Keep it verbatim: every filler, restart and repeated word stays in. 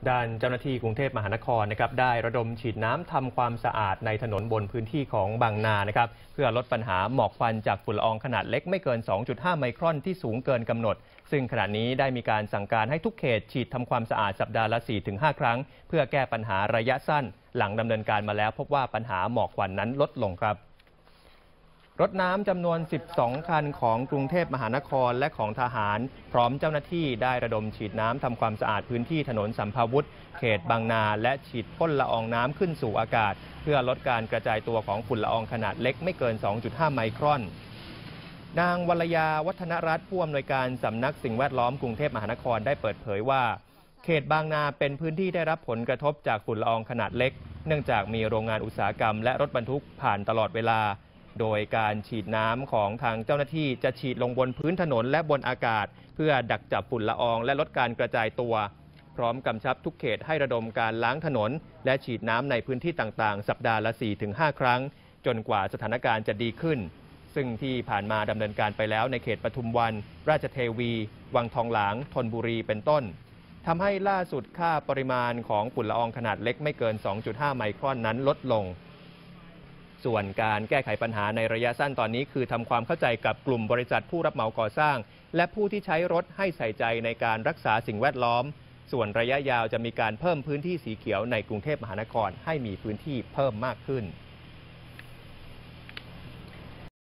ด้านเจ้าหน้าที่กรุงเทพมหานครนะครับได้ระดมฉีดน้ำทำความสะอาดในถนนบนพื้นที่ของบางนานะครับเพื่อลดปัญหาหมอกควันจากฝุ่นละอองขนาดเล็กไม่เกิน สองจุดห้า ไมครอนที่สูงเกินกำหนดซึ่งขณะนี้ได้มีการสั่งการให้ทุกเขตฉีดทำความสะอาดสัปดาห์ละ สี่ถึงห้า ครั้งเพื่อแก้ปัญหาระยะสั้นหลังดำเนินการมาแล้วพบว่าปัญหาหมอกควันนั้นลดลงครับรถน้ำจำนวน สิบสอง คันของกรุงเทพมหานครและของทหารพร้อมเจ้าหน้าที่ได้ระดมฉีดน้ำทำความสะอาดพื้นที่ถนนสัมภาวุธเขตบางนาและฉีดพ่นละอองน้ำขึ้นสู่อากาศเพื่อลดการกระจายตัวของฝุ่นละอองขนาดเล็กไม่เกิน สองจุดห้า ไมครอนนางวรยาวัฒนรัตน์ผู้อำนวยการสำนักสิ่งแวดล้อมกรุงเทพมหานครได้เปิดเผยว่าเขตบางนาเป็นพื้นที่ได้รับผลกระทบจากฝุ่นละอองขนาดเล็กเนื่องจากมีโรงงานอุตสาหกรรมและรถบรรทุกผ่านตลอดเวลาโดยการฉีดน้ำของทางเจ้าหน้าที่จะฉีดลงบนพื้นถนนและบนอากาศเพื่อดักจับฝุ่นละอองและลดการกระจายตัวพร้อมกำชับทุกเขตให้ระดมการล้างถนนและฉีดน้ำในพื้นที่ต่างๆสัปดาห์ละ สี่ถึงห้า ครั้งจนกว่าสถานการณ์จะดีขึ้นซึ่งที่ผ่านมาดำเนินการไปแล้วในเขตปทุมวันราชเทวีวังทองหลางธนบุรีเป็นต้นทำให้ล่าสุดค่าปริมาณของฝุ่นละอองขนาดเล็กไม่เกิน สองจุดห้า ไมครอนนั้นลดลงส่วนการแก้ไขปัญหาในระยะสั้นตอนนี้คือทำความเข้าใจกับกลุ่มบริษัทผู้รับเหมาก่อสร้างและผู้ที่ใช้รถให้ใส่ใจในการรักษาสิ่งแวดล้อมส่วนระยะยาวจะมีการเพิ่มพื้นที่สีเขียวในกรุงเทพมหานครให้มีพื้นที่เพิ่มมากขึ้น